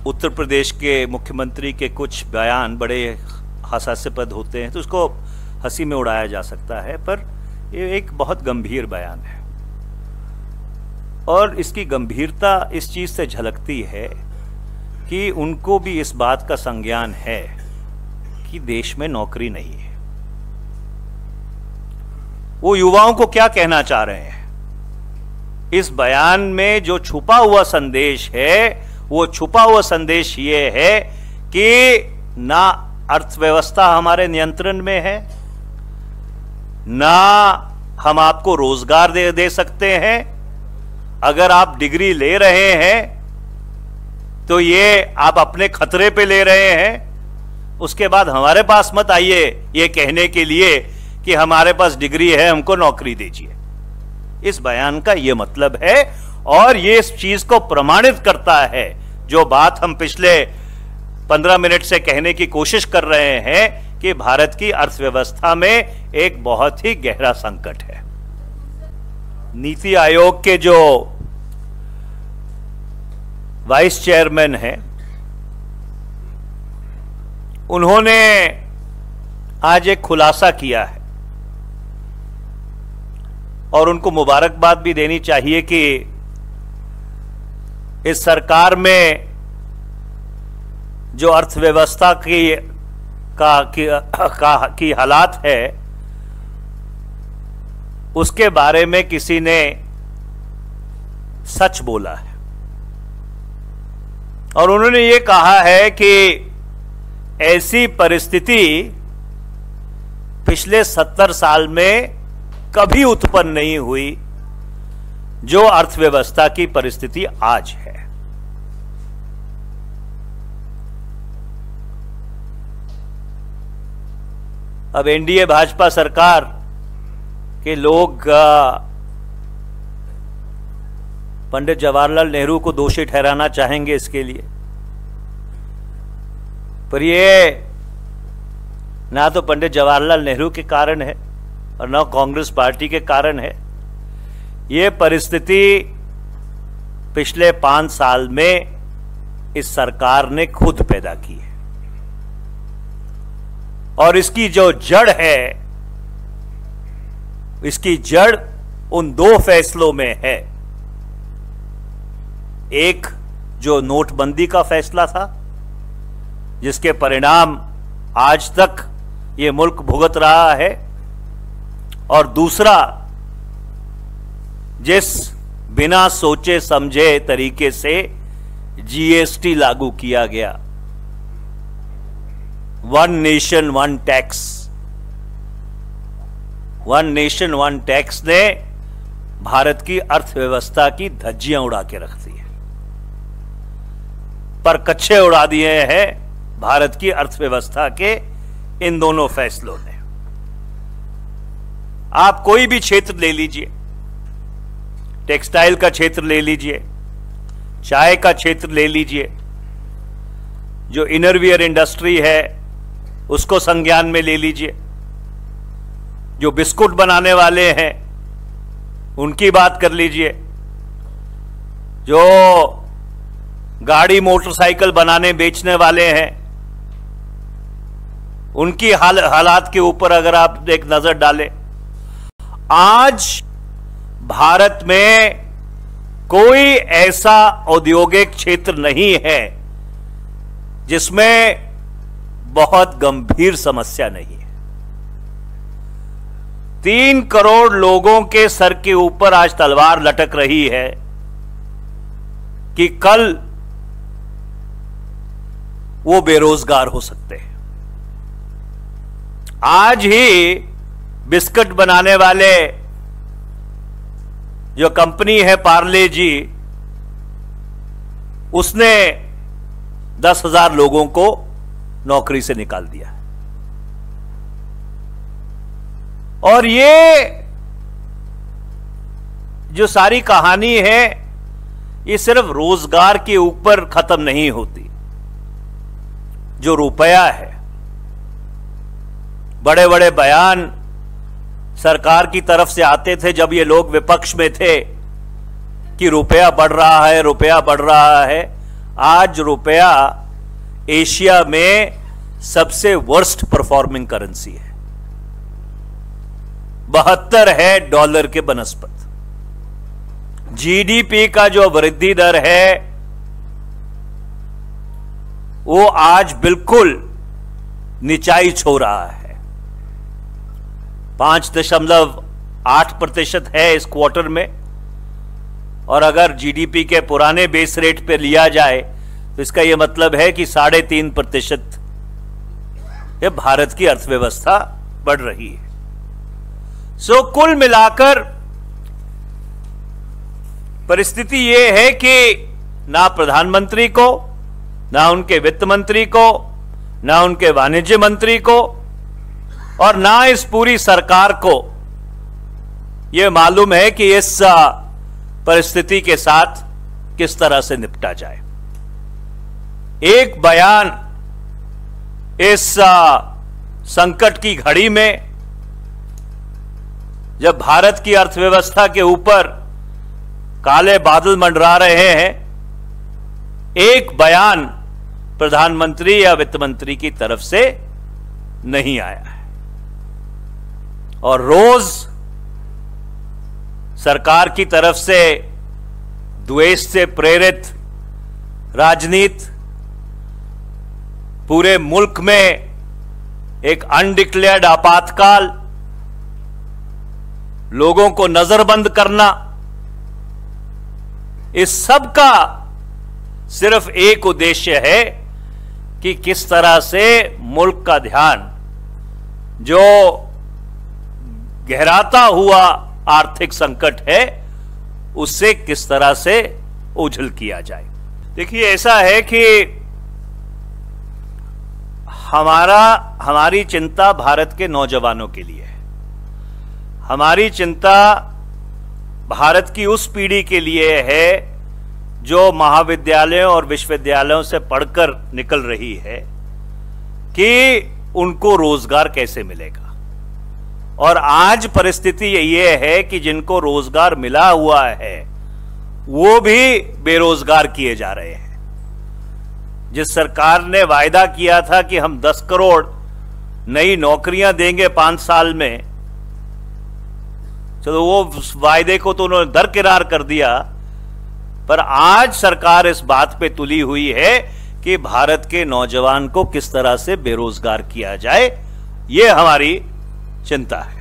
उत्तर प्रदेश के मुख्यमंत्री के कुछ बयान बड़े हास्यास्पद होते हैं तो उसको हंसी में उड़ाया जा सकता है, पर ये एक बहुत गंभीर बयान है और इसकी गंभीरता इस चीज से झलकती है कि उनको भी इस बात का संज्ञान है कि देश में नौकरी नहीं है। वो युवाओं को क्या कहना चाह रहे हैं? इस बयान में जो छुपा हुआ संदेश है, वो छुपा हुआ संदेश ये है कि ना अर्थव्यवस्था हमारे नियंत्रण में है, ना हम आपको रोजगार दे सकते हैं। अगर आप डिग्री ले रहे हैं तो ये आप अपने खतरे पे ले रहे हैं। उसके बाद हमारे पास मत आइए ये कहने के लिए कि हमारे पास डिग्री है, हमको नौकरी दीजिए। इस बयान का ये मतलब है और ये इस चीज को प्रमाणित करता है जो बात हम पिछले 15 मिनट से कहने की कोशिश कर रहे हैं कि भारत की अर्थव्यवस्था में एक बहुत ही गहरा संकट है। नीति आयोग के जो वाइस चेयरमैन हैं, उन्होंने आज एक खुलासा किया है और उनको मुबारकबाद भी देनी चाहिए कि इस सरकार में जो अर्थव्यवस्था की हालात है उसके बारे में किसी ने सच बोला है और उन्होंने ये कहा है कि ऐसी परिस्थिति पिछले 70 साल में कभी उत्पन्न नहीं हुई जो अर्थव्यवस्था की परिस्थिति आज है। अब एनडीए भाजपा सरकार के लोग पंडित जवाहरलाल नेहरू को दोषी ठहराना चाहेंगे इसके लिए, पर ये ना तो पंडित जवाहरलाल नेहरू के कारण है और ना कांग्रेस पार्टी के कारण है। ये परिस्थिति पिछले 5 साल में इस सरकार ने खुद पैदा की है और इसकी जो जड़ है, इसकी जड़ उन 2 फैसलों में है। एक जो नोटबंदी का फैसला था जिसके परिणाम आज तक ये मुल्क भुगत रहा है, और दूसरा जिस बिना सोचे समझे तरीके से जीएसटी लागू किया गया, one nation one tax. One nation one tax ने भारत की अर्थव्यवस्था की धज्जियां उड़ा के रख दी है, पर कच्छे उड़ा दिए हैं भारत की अर्थव्यवस्था के इन दोनों फैसलों ने। आप कोई भी क्षेत्र ले लीजिए, टेक्सटाइल का क्षेत्र ले लीजिए, चाय का क्षेत्र ले लीजिए, जो इनरवियर इंडस्ट्री है उसको संज्ञान में ले लीजिए, जो बिस्कुट बनाने वाले हैं उनकी बात कर लीजिए, जो गाड़ी मोटरसाइकिल बनाने बेचने वाले हैं उनकी हालात के ऊपर अगर आप एक नजर डालें, आज भारत में कोई ऐसा औद्योगिक क्षेत्र नहीं है जिसमें बहुत गंभीर समस्या नहीं है। 3 करोड़ लोगों के सर के ऊपर आज तलवार लटक रही है कि कल वो बेरोजगार हो सकते हैं। आज ही बिस्कुट बनाने वाले जो कंपनी है पार्ले जी, उसने 10,000 लोगों को नौकरी से निकाल दिया। और ये जो सारी कहानी है ये सिर्फ रोजगार के ऊपर खत्म नहीं होती। जो रुपया है, बड़े बड़े बयान सरकार की तरफ से आते थे जब ये लोग विपक्ष में थे कि रुपया बढ़ रहा है, रुपया बढ़ रहा है। आज रुपया एशिया में सबसे वर्स्ट परफॉर्मिंग करेंसी है। 72 है डॉलर के बनस्पत। जीडीपी का जो वृद्धि दर है वो आज बिल्कुल निचाई छू रहा है। 5.8% है इस क्वार्टर में, और अगर जीडीपी के पुराने बेस रेट पे लिया जाए तो इसका यह मतलब है कि 3.5% ये भारत की अर्थव्यवस्था बढ़ रही है। सो कुल मिलाकर परिस्थिति यह है कि ना प्रधानमंत्री को, ना उनके वित्त मंत्री को, ना उनके वाणिज्य मंत्री को, और ना इस पूरी सरकार को यह मालूम है कि इस परिस्थिति के साथ किस तरह से निपटा जाए। एक बयान इस संकट की घड़ी में, जब भारत की अर्थव्यवस्था के ऊपर काले बादल मंडरा रहे हैं, एक बयान प्रधानमंत्री या वित्त मंत्री की तरफ से नहीं आया है। और रोज सरकार की तरफ से द्वेष से प्रेरित राजनीति, पूरे मुल्क में एक अनडिक्लेयर्ड आपातकाल, लोगों को नजरबंद करना, इस सब का सिर्फ एक उद्देश्य है कि किस तरह से मुल्क का ध्यान जो गहराता हुआ आर्थिक संकट है उससे किस तरह से ओझल किया जाए। देखिए, ऐसा है कि हमारी चिंता भारत के नौजवानों के लिए है। हमारी चिंता भारत की उस पीढ़ी के लिए है जो महाविद्यालयों और विश्वविद्यालयों से पढ़कर निकल रही है कि उनको रोजगार कैसे मिलेगा। और आज परिस्थिति यह है कि जिनको रोजगार मिला हुआ है वो भी बेरोजगार किए जा रहे हैं। जिस सरकार ने वायदा किया था कि हम 10 करोड़ नई नौकरियां देंगे 5 साल में, चलो वो वायदे को तो उन्होंने दरकिनार कर दिया, पर आज सरकार इस बात पे तुली हुई है कि भारत के नौजवान को किस तरह से बेरोजगार किया जाए, ये हमारी चिंता है।